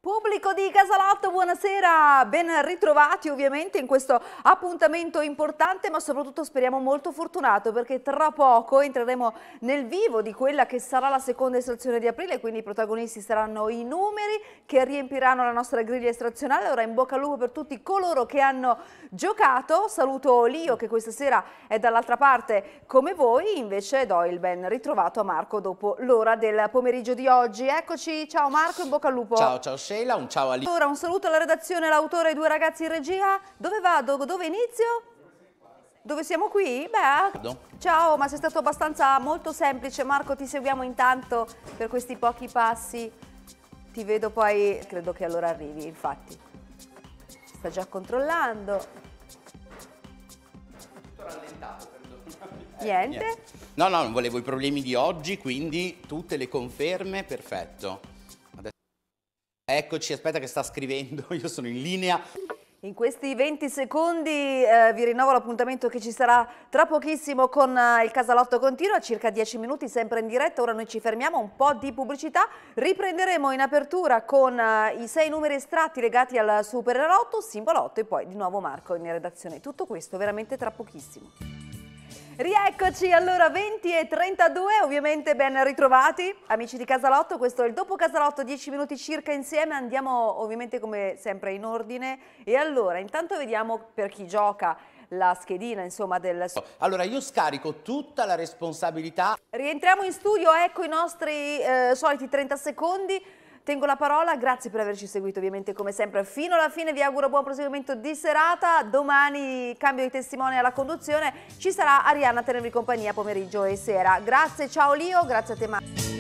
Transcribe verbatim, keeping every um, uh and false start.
Pubblico di Casalotto, buonasera, ben ritrovati ovviamente in questo appuntamento importante, ma soprattutto speriamo molto fortunato, perché tra poco entreremo nel vivo di quella che sarà la seconda estrazione di aprile, quindi i protagonisti saranno i numeri che riempiranno la nostra griglia estrazionale. Ora in bocca al lupo per tutti coloro che hanno giocato. Saluto Lio che questa sera è dall'altra parte come voi, invece do il ben ritrovato a Marco dopo l'ora del pomeriggio di oggi. Eccoci, ciao Marco, in bocca al lupo. Ciao, ciao Sheila, un ciao a Lio. Ora un saluto alla redazione, l'autore e i due ragazzi in regia. Dove vado? Dove inizio? Dove siamo qui? Beh, ciao, ma sei stato abbastanza molto semplice. Marco, ti seguiamo intanto per questi pochi passi. Ti vedo poi, credo che allora arrivi, infatti. Sta già controllando. Tutto rallentato, perdonami. Niente? Eh, no, no, non volevo i problemi di oggi, quindi tutte le conferme, perfetto. Adesso... Eccoci, aspetta che sta scrivendo, io sono in linea. In questi venti secondi eh, vi rinnovo l'appuntamento che ci sarà tra pochissimo con eh, il Casalotto Continua, circa dieci minuti sempre in diretta. Ora noi ci fermiamo, un po' di pubblicità, riprenderemo in apertura con eh, i sei numeri estratti legati al Superenalotto, Simbolotto e poi di nuovo Marco in redazione. Tutto questo veramente tra pochissimo. Rieccoci, allora venti e trentadue, ovviamente ben ritrovati amici di Casalotto, questo è il dopo Casalotto, dieci minuti circa insieme, andiamo ovviamente come sempre in ordine e allora intanto vediamo per chi gioca la schedina insomma del... Allora io scarico tutta la responsabilità. Rientriamo in studio, ecco i nostri eh, soliti trenta secondi. Tengo la parola, grazie per averci seguito ovviamente come sempre fino alla fine, vi auguro buon proseguimento di serata, domani cambio di testimone alla conduzione, ci sarà Arianna a tenervi compagnia pomeriggio e sera. Grazie, ciao Lio, grazie a te Marco.